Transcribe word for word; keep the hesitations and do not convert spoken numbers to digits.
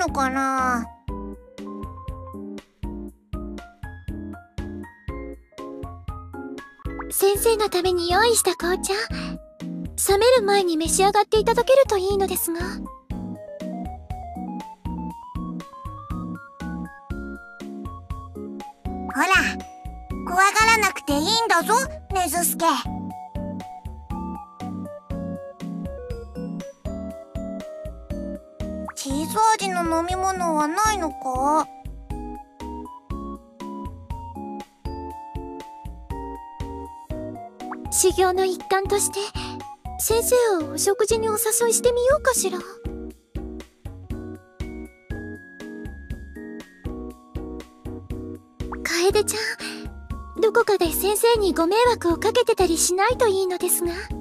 のかな。 先生のために用意した紅茶、冷める前に召し上がっていただけるといいのですが。ほら、怖がらなくていいんだぞ、ねずすけ。チーズ味の飲み物はないのか？ 修行の一環として先生をお食事にお誘いしてみようかしら。楓ちゃん、どこかで先生にご迷惑をかけてたりしないといいのですが。